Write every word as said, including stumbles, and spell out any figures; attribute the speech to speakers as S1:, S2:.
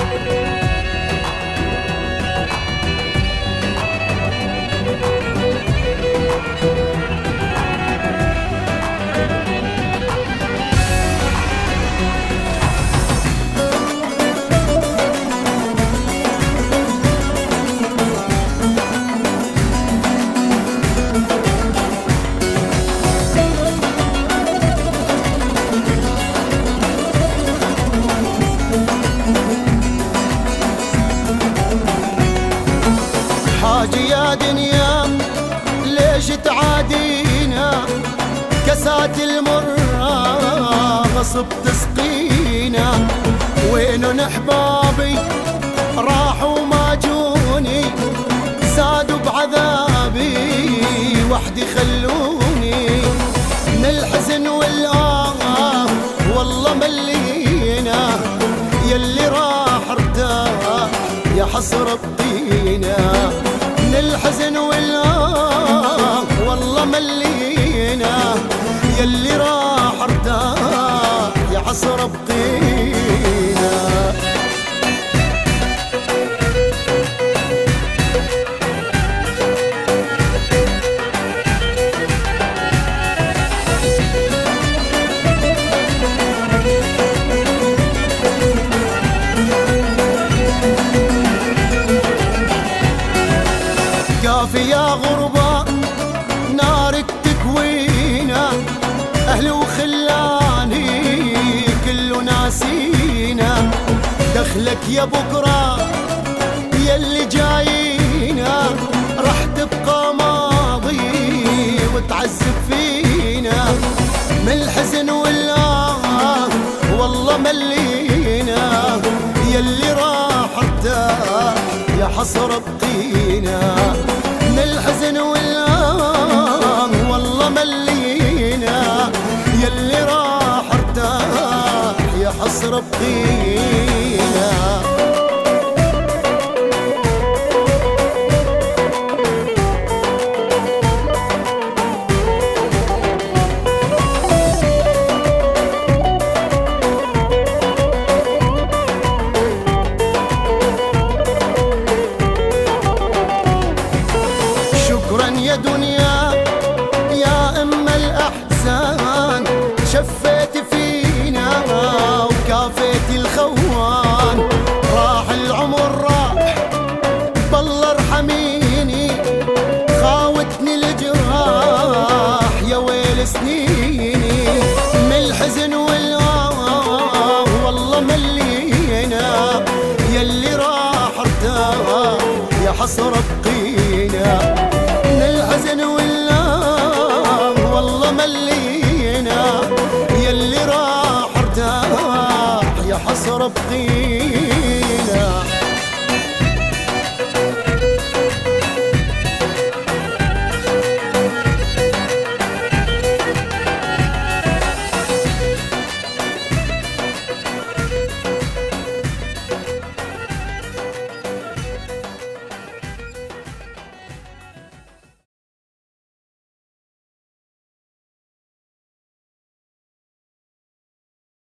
S1: حاجي يا دنيا ليش تعادينا، كاسات المرة غصب تسقينا. وينن احبابي راحوا ما جوني، زادوا بعذابي وحدي خلوني. من الحزن والآه والله ملينا، يلي راح ارتاح يا حسرة بطينا. من الحزن والآه والله ملينا، يلي راح ارتاح يا حسرة بطينا. كافي يا غربة نارك تكوينا، أهلي وخلاني كله ناسينا. دخلك يا بكرة يلي جايينا، رح تبقى ماضي وتعذب فينا. من الحزن والآه والله ملينا، يلي راح ارتاح يا حسرة بطينا. من الحزن والآه والله ملينا، يلي راح ارتاح يا حسرة بطينا. يا دنيا يا أم الأحزان، شفيت فينا وكافيت الخوان. راح العمر راح بالله ارحميني، خاوتني الجراح يا ويل سنيني. من الحزن والآه والله ملينا، يلي راح ارتاح يا حسرة بقينا. من الحزن والآه والله ملينا، يلي راح ارتاح يا حسرة بقينا.